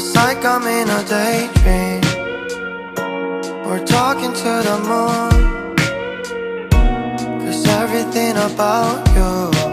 It's like I'm in a daydream. We're talking to the moon, 'cause everything about you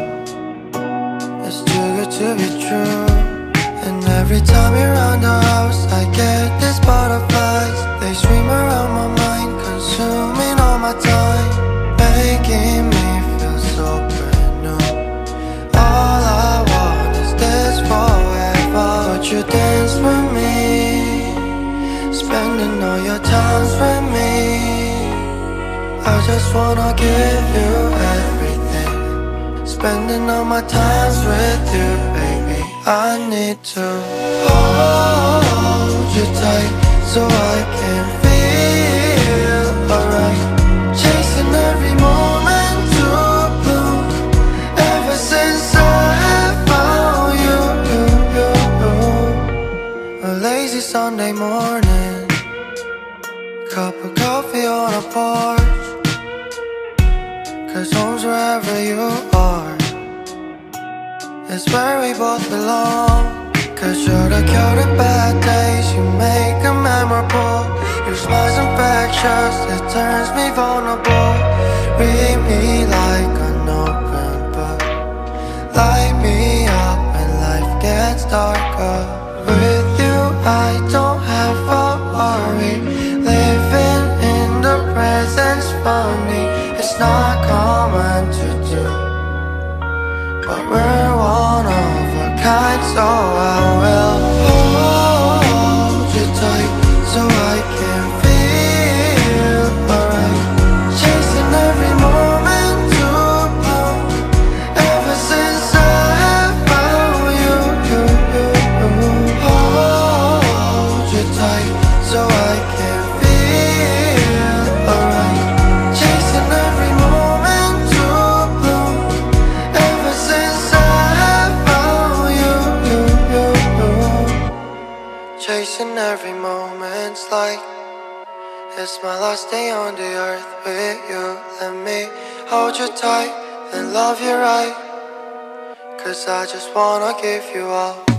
is too good to be true. And every time you're around the house, I get these butterflies. They swim around my mind, consuming all my time, making me feel so brand new. All I want is this forever. Would you dance with me? Spending all your times with me. I just wanna give you everything. Spending all my times with you, baby. I need to hold you tight so I can feel alright. Chasing every moment to bloom. Ever since I have found you. A lazy Sunday morning, cup of coffee on a porch, 'cause home's wherever you are. It's where we both belong. 'Cause you're the cure to bad days. You make them memorable. Your smile's infectious. It turns me vulnerable. Read me like an open book. Light me up when life gets darker. With you I don't have a worry. Living in the present's funny. It's not common to do, but we're one of a kind, so I will hold you tight so I can feel alright. Chasing every moment to bloom. Ever since I have found you. Hold you tight so I can feel alright. Chasing every moment to bloom. Ever since I have found you. Chasing every moment's like it's my last day on the earth with you. Let me hold you tight and love you right, 'cause I just wanna give you all.